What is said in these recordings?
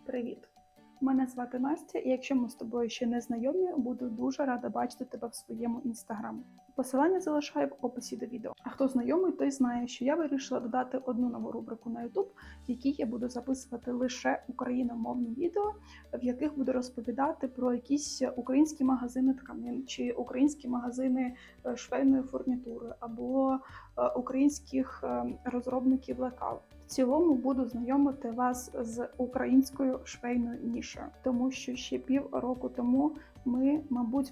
Привіт! Мене звати Настя, і якщо ми з тобою ще не знайомі, буду дуже рада бачити тебе в своєму інстаграмі. Посилання залишаю в описі до відео. А хто знайомий, той знає, що я вирішила додати одну нову рубрику на YouTube, в якій я буду записувати лише україномовні відео, в яких буду розповідати про якісь українські магазини тканин, чи українські магазини швейної фурнітури, або українських розробників лекал. В цілому буду знайомити вас з українською швейною нішею, тому що ще півроку тому ми, мабуть, в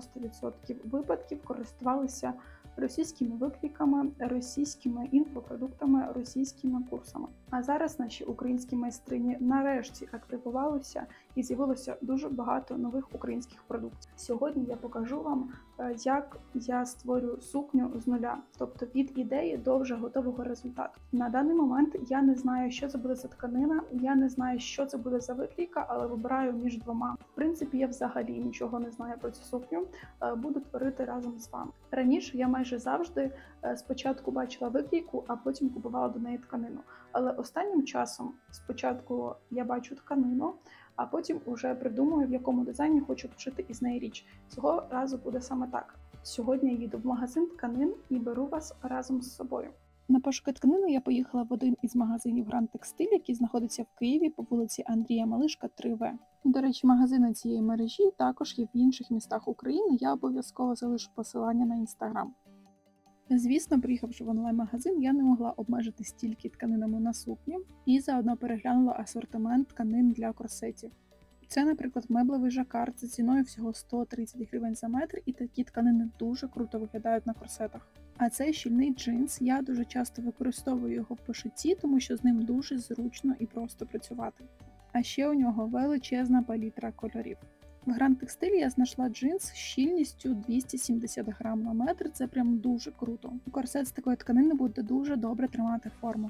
90% випадків користувалися російськими викликами, російськими інфопродуктами, російськими курсами. А зараз наші українські майстрині нарешті активувалися і з'явилося дуже багато нових українських продуктів. Сьогодні я покажу вам, як я створюю сукню з нуля, тобто від ідеї до вже готового результату. На даний момент я не знаю, що це буде за тканина, я не знаю, що це буде за виклійка, але вибираю між двома. В принципі, я взагалі нічого не знаю про цю сукню, буду творити разом з вами. Раніше я майже завжди спочатку бачила виклійку, а потім купувала до неї тканину. Але останнім часом спочатку я бачу тканину, а потім уже придумую, в якому дизайні хочу пошити із неї річ. Цього разу буде саме так. Сьогодні я їду в магазин тканин і беру вас разом з собою. На пошуки тканини я поїхала в один із магазинів Гранд Текстиль, який знаходиться в Києві по вулиці Андрія Малишка, 3В. До речі, магазини цієї мережі також є в інших містах України, я обов'язково залишу посилання на інстаграм. Звісно, приїхавши в онлайн-магазин, я не могла обмежитись тільки тканинами на сукні і заодно переглянула асортимент тканин для корсетів. Це, наприклад, меблевий жакард за ціною всього 130 гривень за метр, і такі тканини дуже круто виглядають на корсетах. А це щільний джинс, я дуже часто використовую його в пошитті, тому що з ним дуже зручно і просто працювати. А ще у нього величезна палітра кольорів. В Гранд Текстилі я знайшла джинс з щільністю 270 грам на метр, це прям дуже круто. Корсет з такої тканини буде дуже добре тримати форму.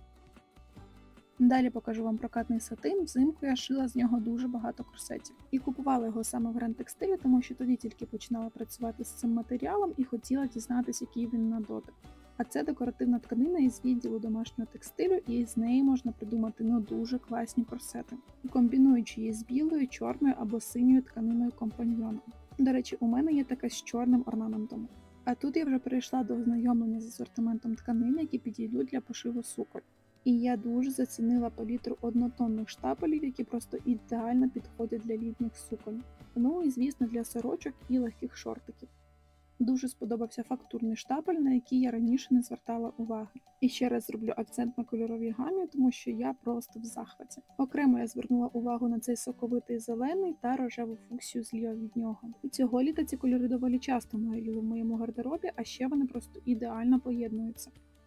Далі покажу вам прокатний сатин, взимку я шила з нього дуже багато корсетів. І купувала його саме в Гранд Текстилі, тому що тоді тільки починала працювати з цим матеріалом і хотіла дізнатися, який він на дотик. А це декоративна тканина із відділу домашнього текстилю, і з неї можна придумати дуже класні корсети, комбінуючи її з білою, чорною або синьою тканиною компаньйоном. До речі, у мене є така з чорним орнаментом. А тут я вже перейшла до ознайомлення з асортиментом тканин, які підійдуть для пошиву суконь. І я дуже зацінила палітру однотонних штапелів, які просто ідеально підходять для літніх суконь. Ну і, звісно, для сорочок і легких шортиків. Дуже сподобався фактурний штапель, на який я раніше не звертала уваги. І ще раз зроблю акцент на кольоровій гамі, тому що я просто в захваті. Окремо я звернула увагу на цей соковитий зелений та рожеву фуксію зліва від нього. І цього літа ці кольори доволі часто горіли в моєму гардеробі, а ще вони просто ідеально поєднуються.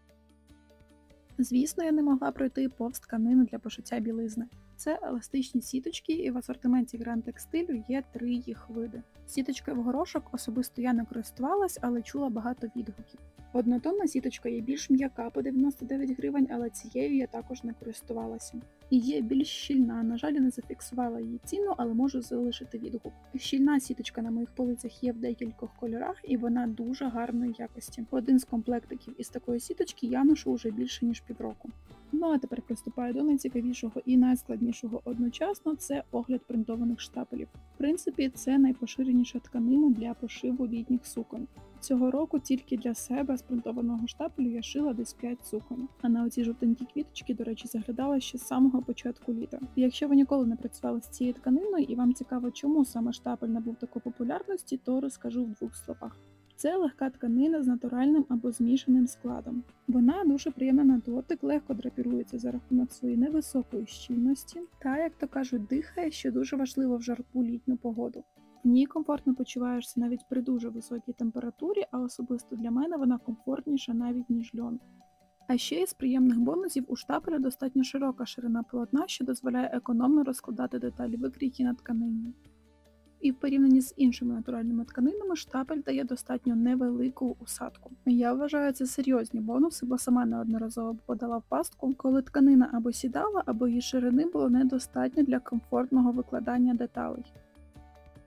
Звісно, я не могла пройти повз тканини для пошиття білизни. Це еластичні сіточки, і в асортименті Гранд Текстилю є 3 їх види. Сіточкою в горошок особисто я не користувалась, але чула багато відгуків. Однотонна сіточка є більш м'яка по 99 гривень, але цією я також не користувалася. І є більш щільна, на жаль, я не зафіксувала її ціну, але можу залишити відгук. Щільна сіточка на моїх полицях є в декількох кольорах, і вона дуже гарної якості. Один з комплектиків із такої сіточки я ношу вже більше ніж півроку. Ну а тепер приступаю до найцікавішого і найскладнішого одночасно – це огляд принтованих штапелів. В принципі, це найпоширеніша тканина для пошиву літніх суконь. Цього року тільки для себе з принтованого штапелю я шила десь 5 суконь. А на оці жовтенькі квіточки, до речі, заглядала ще з самого початку літа. Якщо ви ніколи не працювали з цією тканиною і вам цікаво, чому саме штапель набув такої популярності, то розкажу в 2 словах. Це легка тканина з натуральним або змішаним складом. Вона дуже приємна на дотик, легко драпірується за рахунок своєї невисокої щільності та, як то кажуть, дихає, що дуже важливо в жарку літню погоду. В ній комфортно почуваєшся навіть при дуже високій температурі, а особисто для мене вона комфортніша навіть ніж льон. А ще із приємних бонусів у штапеля достатньо широка ширина полотна, що дозволяє економно розкладати деталі викрійки на тканині. І в порівнянні з іншими натуральними тканинами штапель дає достатньо невелику усадку. Я вважаю це серйозні бонуси, бо сама неодноразово попадала в пастку, коли тканина або сідала, або її ширини було недостатньо для комфортного викладання деталей.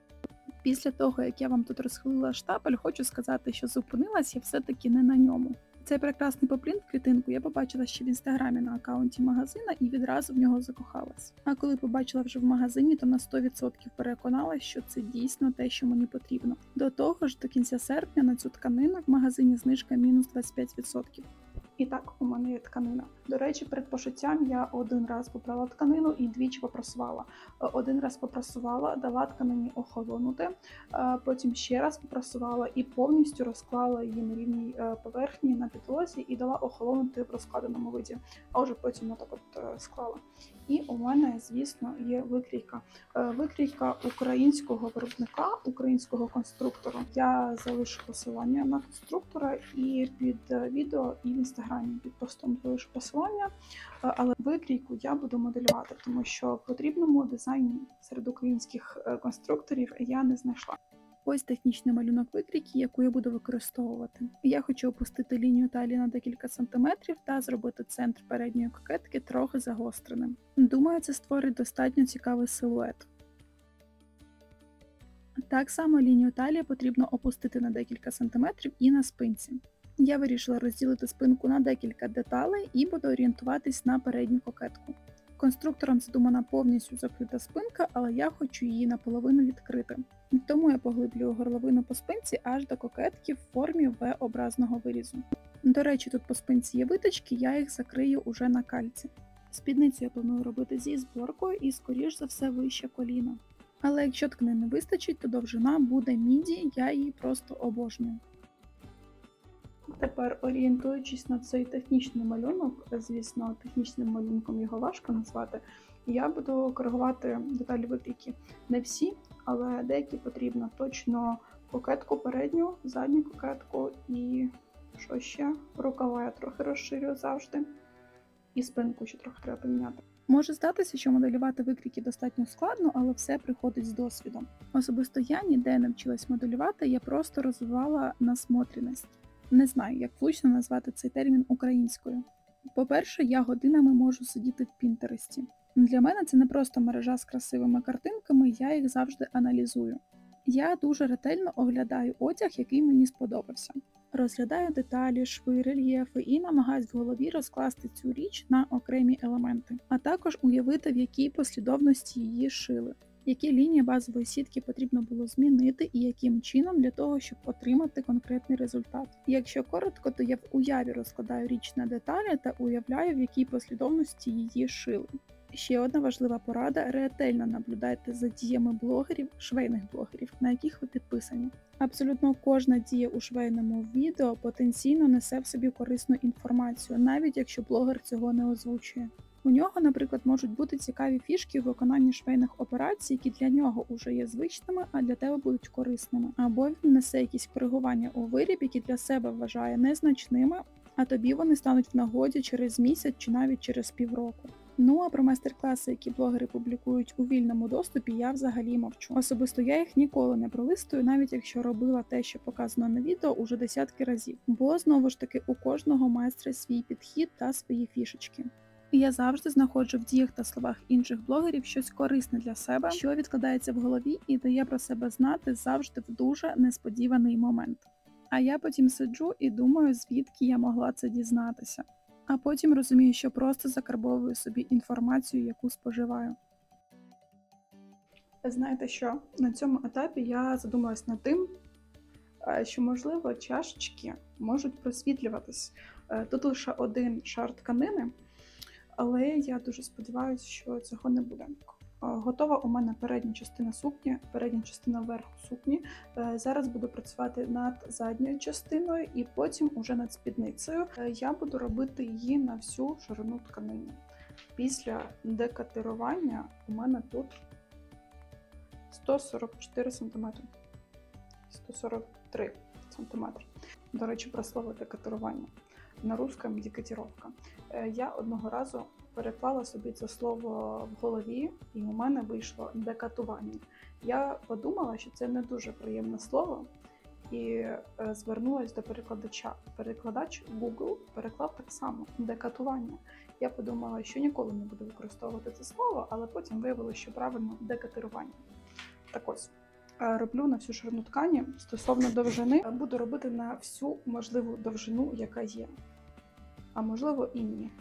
Після того, як я вам тут розхилила штапель, хочу сказати, що зупинилась я все-таки не на ньому. Цей прекрасний поплін в клітинку я побачила ще в інстаграмі на аккаунті магазина і відразу в нього закохалась. А коли побачила вже в магазині, то на 100% переконалась, що це дійсно те, що мені потрібно. До того ж, до кінця серпня на цю тканину в магазині знижка мінус 25%. І так, у мене є тканина. До речі, перед пошиттям я один раз попрала тканину і двічі попрасувала. Один раз попрасувала, дала тканині охолонути, потім ще раз попрасувала і повністю розклала її на рівній поверхні на підлозі і дала охолонути в розкладеному виді, а вже потім отак от склала. І у мене, звісно, є викрійка. Викрійка українського виробника, українського конструктора. Я залишу посилання на конструктора і під відео, і в інстаграмі під постом залишу посилання. Але викрійку я буду моделювати, тому що потрібному дизайну серед українських конструкторів я не знайшла. Ось технічний малюнок викрійки, яку я буду використовувати. Я хочу опустити лінію талії на декілька сантиметрів та зробити центр передньої кокетки трохи загостреним. Думаю, це створить достатньо цікавий силует. Так само лінію талії потрібно опустити на декілька сантиметрів і на спинці. Я вирішила розділити спинку на декілька деталей і буду орієнтуватись на передню кокетку. Конструктором задумана повністю закрита спинка, але я хочу її наполовину відкрити. Тому я поглиблюю горловину по спинці аж до кокетки в формі V-образного вирізу. До речі, тут по спинці є виточки, я їх закрию уже на кальці. Спідницю я планую робити зі зборкою і, скоріш за все, вище коліна. Але якщо тканини вистачить, то довжина буде міді, я її просто обожнюю. Тепер, орієнтуючись на цей технічний малюнок, звісно, технічним малюнком його важко назвати, я буду коригувати деталі викрійки. Не всі, але деякі потрібно. Точно кокетку передню, задню кокетку і що ще? Рукава я трохи розширю завжди. І спинку ще трохи треба поміняти. Може здатися, що моделювати викрійки достатньо складно, але все приходить з досвідом. Особисто я ніде не вчилась моделювати, я просто розвивала насмотреність. Не знаю, як влучно назвати цей термін українською. По-перше, я годинами можу сидіти в Пінтересті. Для мене це не просто мережа з красивими картинками, я їх завжди аналізую. Я дуже ретельно оглядаю одяг, який мені сподобався. Розглядаю деталі, шви, рельєфи і намагаюсь в голові розкласти цю річ на окремі елементи, а також уявити, в якій послідовності її шили. Які лінії базової сітки потрібно було змінити і яким чином для того, щоб отримати конкретний результат. Якщо коротко, то я в уяві розкладаю річ на деталі та уявляю, в якій послідовності її шили. Ще одна важлива порада – ретельно наблюдайте за діями блогерів, швейних блогерів, на яких ви підписані. Абсолютно кожна дія у швейному відео потенційно несе в собі корисну інформацію, навіть якщо блогер цього не озвучує. У нього, наприклад, можуть бути цікаві фішки у виконанні швейних операцій, які для нього вже є звичними, а для тебе будуть корисними. Або він несе якісь коригування у виріб, які для себе вважає незначними, а тобі вони стануть в нагоді через місяць чи навіть через півроку. Ну а про майстер-класи, які блогери публікують у вільному доступі, я взагалі мовчу. Особисто я їх ніколи не пролистую, навіть якщо робила те, що показано на відео, уже десятки разів. Бо, знову ж таки, у кожного майстра свій підхід та свої фішечки. І я завжди знаходжу в діях та словах інших блогерів щось корисне для себе, що відкладається в голові і дає про себе знати завжди в дуже несподіваний момент. А я потім сиджу і думаю, звідки я могла це дізнатися. А потім розумію, що просто закарбовую собі інформацію, яку споживаю. Знаєте що? На цьому етапі я задумалась над тим, що, можливо, чашечки можуть просвітлюватись. Тут лише один шар тканини, але я дуже сподіваюся, що цього не буде. Готова у мене передня частина сукні, передня частина верху сукні. Зараз буду працювати над задньою частиною і потім уже над спідницею. Я буду робити її на всю ширину тканини. Після декатирування у мене тут 144 см. 143 см. До речі, про слово декатирування. На русском декатировка. Я одного разу переклала собі це слово в голові, і у мене вийшло декатування. Я подумала, що це не дуже приємне слово, і звернулася до перекладача. Перекладач Google переклав так само – декатування. Я подумала, що ніколи не буду використовувати це слово, але потім виявилося, що правильно – декатирування. Так ось, роблю на всю ширину ткані. Стосовно довжини, буду робити на всю можливу довжину, яка є. А можливо і ні.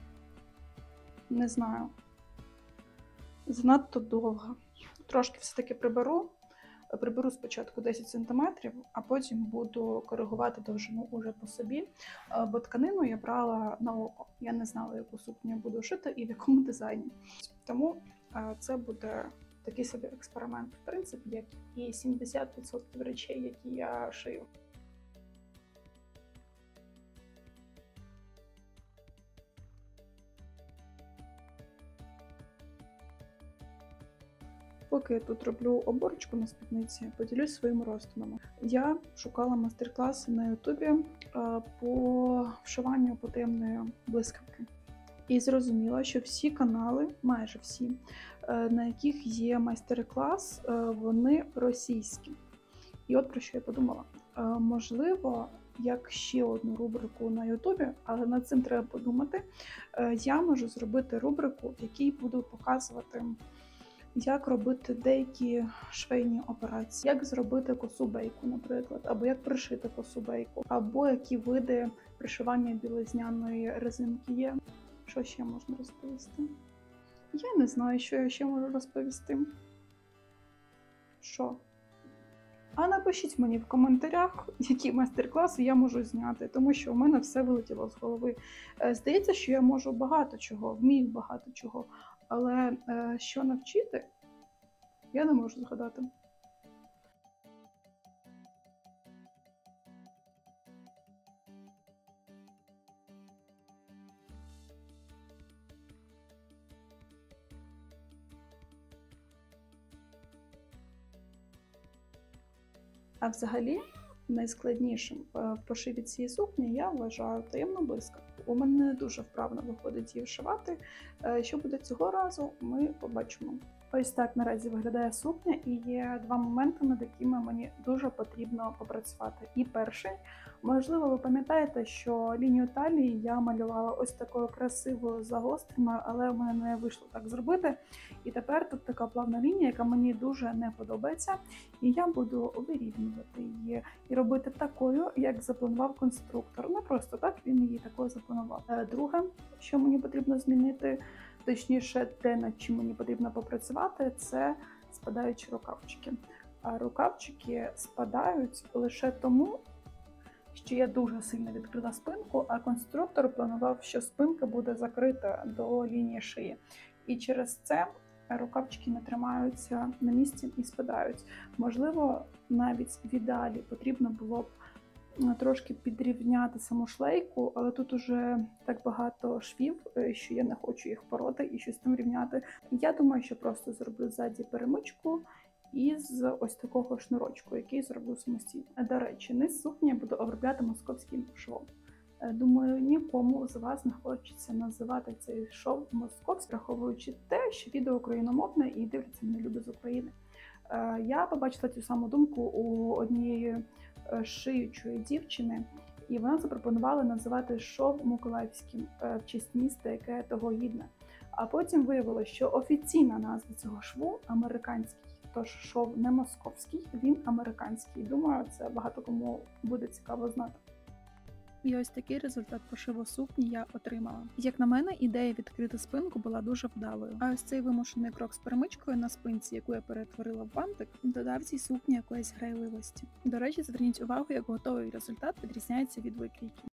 Не знаю. Занадто довго. Трошки все-таки приберу. Приберу спочатку 10 см, а потім буду коригувати довжину уже по собі, бо тканину я брала на око. Я не знала, яку сукню я буду шити і в якому дизайні. Тому це буде такий собі експеримент, в принципі, як і 70% речей, які я шию. Поки я тут роблю оборочку на спідниці, поділюсь своїми роздумами. Я шукала майстер-класи на Ютубі по вшиванню потаємної блискавки. І зрозуміла, що всі канали, майже всі, на яких є майстер-клас, вони російські. І от про що я подумала. Можливо, як ще одну рубрику на Ютубі, але над цим треба подумати, я можу зробити рубрику, в якій буду показувати, як робити деякі швейні операції, як зробити косу бейку, наприклад, або як пришити косу бейку, або які види пришивання білизняної резинки є. Що ще можна розповісти? Я не знаю, що я ще можу розповісти. Що? А напишіть мені в коментарях, які майстер-класи я можу зняти, тому що у мене все вилетіло з голови. Здається, що я можу багато чого, вмію багато чого, але що навчити, я не можу згадати. А взагалі, найскладнішим в пошиві цієї сукні я вважаю таємну блискавку. У мене не дуже вправно виходить її вшивати. Що буде цього разу, ми побачимо. Ось так наразі виглядає сукня, і є два моменти, над якими мені дуже потрібно попрацювати. І перший, можливо, ви пам'ятаєте, що лінію талії я малювала ось такою красивою загостреною, але в мене не вийшло так зробити. І тепер тут така плавна лінія, яка мені дуже не подобається, і я буду вирівнювати її і робити такою, як запланував конструктор. Не просто так він її такою запланував. Друге, що мені потрібно змінити, точніше, те, над чим мені потрібно попрацювати, це спадаючі рукавчики. А рукавчики спадають лише тому, що я дуже сильно відкрила спинку, а конструктор планував, що спинка буде закрита до лінії шиї. І через це рукавчики не тримаються на місці і спадають. Можливо, навіть в ідеалі потрібно було б трошки підрівняти саму шлейку, але тут уже так багато швів, що я не хочу їх пороти і щось там рівняти. Я думаю, що просто зроблю ззаді перемичку із ось такого шнурочку, який зроблю самостійно. До речі, низ сукні я буду обробляти московським швом. Думаю, нікому з вас не хочеться називати цей шов московським, враховуючи те, що відео україномовне і дивляться мене люди з України. Я побачила цю саму думку у однієї шиючої дівчини, і вона запропонувала називати шов миколаївським в честь міста, яке того гідне. А потім виявилося, що офіційна назва цього шву американський, тож шов не московський, він американський. Думаю, це багато кому буде цікаво знати. І ось такий результат пошиву сукні я отримала. Як на мене, ідея відкрити спинку була дуже вдалою. А ось цей вимушений крок з перемичкою на спинці, яку я перетворила в бантик, додав цій сукні якоїсь грайливості. До речі, зверніть увагу, як готовий результат відрізняється від викрійки.